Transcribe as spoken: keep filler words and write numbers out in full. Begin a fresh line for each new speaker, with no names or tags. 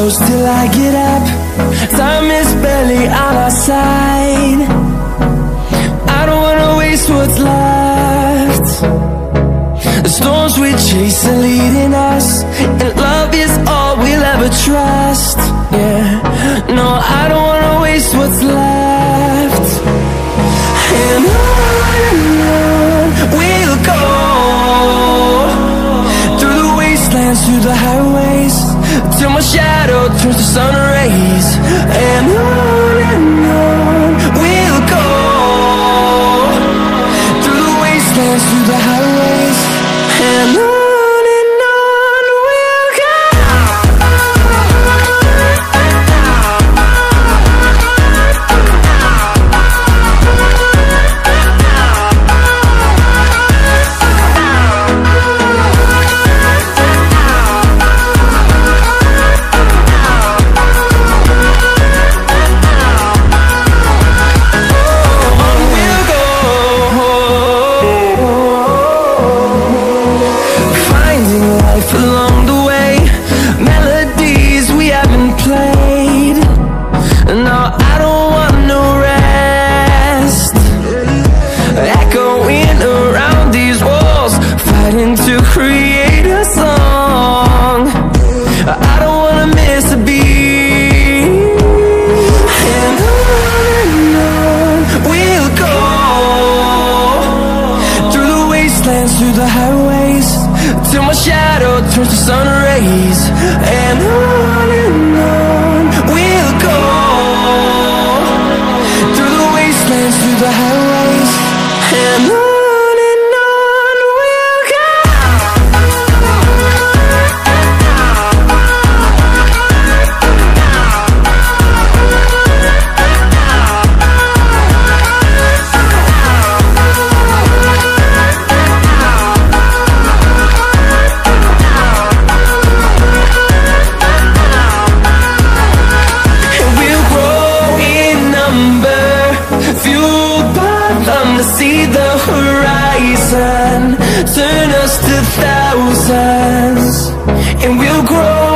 close till I get up. Time is barely on our side. I don't wanna waste what's left. The storms we chase are leading us, and love is all we'll ever trust. Yeah, no, I don't wanna waste what's left. And on and on we'll go, through the wastelands, through the highways, till my shadow turns to sun rays. And on and on we'll go, through the wastelands, through the highways, and on. Through the highways, till my shadow turns to sun rays. And on and on we'll go, through the wastelands, through the highways, and on. See the horizon turn us to thousands, and we'll grow